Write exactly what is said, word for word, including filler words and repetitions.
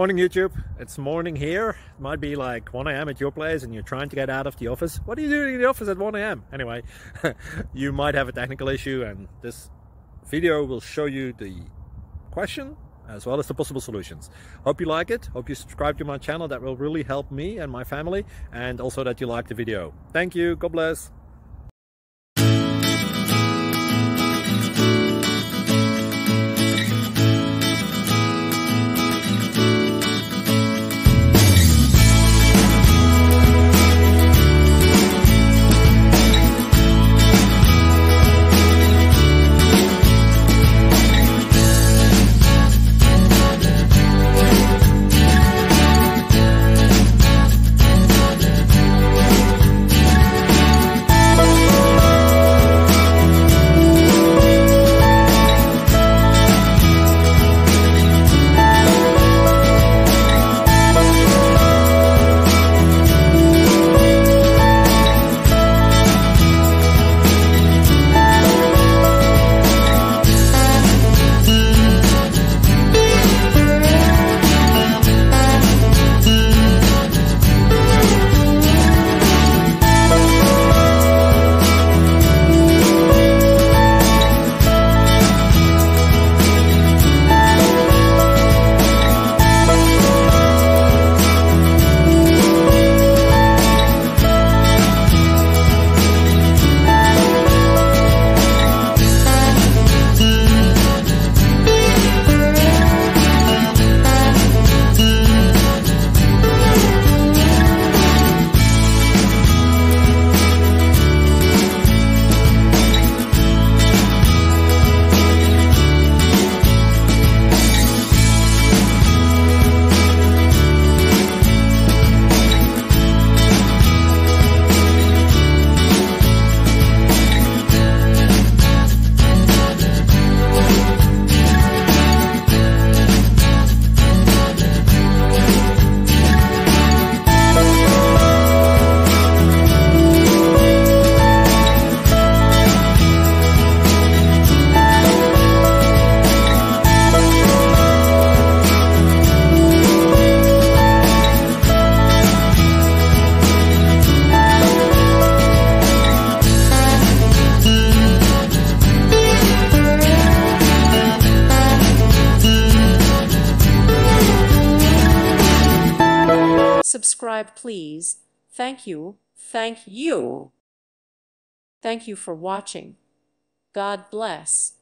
Morning YouTube, it's morning here. It might be like one A M at your place and you're trying to get out of the office. What are you doing in the office at one A M? Anyway, you might have a technical issue and this video will show you the question as well as the possible solutions. Hope you like it, hope you subscribe to my channel. That will really help me and my family, and also that you like the video. Thank you, God bless. Subscribe, please. Thank you. Thank you. Thank you for watching. God bless.